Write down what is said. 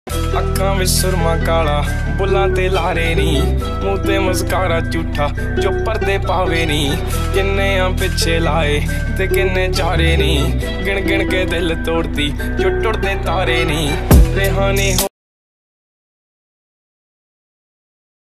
अखां विच सुरमा काला बुलां ते लारे नी, मूंह ते मस्कारा झूठा जो पर्दे पावे नी। किन्ने आ पिछे लाए ते किन्ने चारे नी, गिन गिन के दिल तोड़ती जो टुटदे तारे नी। रेहानी